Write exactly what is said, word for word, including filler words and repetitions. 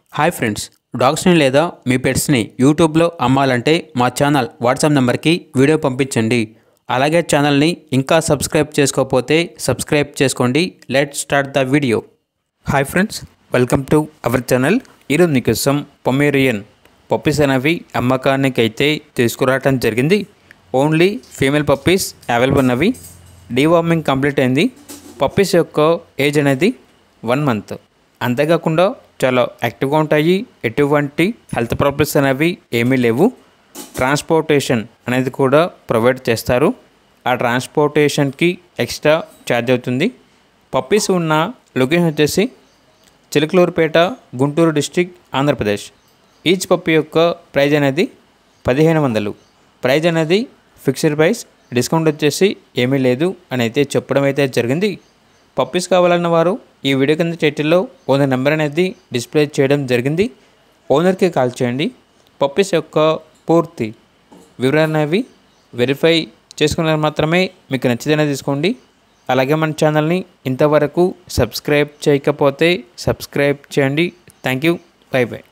Hi friends, డాగ్స్ని లేదా మీ పెట్స్ని యూట్యూబ్లో అమ్మాలంటే మా ఛానల్ వాట్సాప్ నెంబర్కి వీడియో పంపించండి. అలాగే ఛానల్ని ఇంకా సబ్స్క్రైబ్ చేసుకోకపోతే సబ్స్క్రైబ్ చేసుకోండి. Let's start the video. Hi friends, welcome to our channel. ఈరోజు మీకోసం పొమేరియన్ పప్పీస్ అనేవి అమ్మకానికి అయితే తీసుకురావడం జరిగింది. ఓన్లీ ఫీమేల్ పప్పీస్ అవైలబుల్ ఉన్నవి. డీవార్మింగ్ కంప్లీట్ అయింది. పప్పీస్ యొక్క ఏజ్ అనేది వన్ మంత్. అంతేకాకుండా చాలా యాక్టివ్గా ఉంటాయి. ఎటువంటి హెల్త్ ప్రాబ్లమ్స్ అనేవి ఏమీ లేవు. ట్రాన్స్పోర్టేషన్ అనేది కూడా ప్రొవైడ్ చేస్తారు. ఆ ట్రాన్స్పోర్టేషన్కి ఎక్స్ట్రా ఛార్జ్ అవుతుంది. పప్పీస్ ఉన్న లొకేషన్ వచ్చేసి Chilakaluripet, Guntur district, Andhra Pradesh. Each puppy యొక్క ప్రైజ్ అనేది పదిహేను వందలు. ప్రైజ్ అనేది ఫిక్స్డ్ ప్రైస్. డిస్కౌంట్ వచ్చేసి ఏమీ లేదు అని అయితే చెప్పడం అయితే జరిగింది. పప్పీస్ కావాలన్న వారు ఈ వీడియో కింద టైటిల్లో ఓనర్ నెంబర్ అనేది డిస్ప్లే చేయడం జరిగింది. ఓనర్కి కాల్ చేయండి. పప్పీస్ యొక్క పూర్తి వివరాలు అనేవి వెరిఫై చేసుకున్న మాత్రమే మీకు నచ్చితేనే తీసుకోండి. అలాగే మన ఛానల్ని ఇంతవరకు సబ్స్క్రైబ్ చేయకపోతే సబ్స్క్రైబ్ చేయండి. Thank you. Bye by.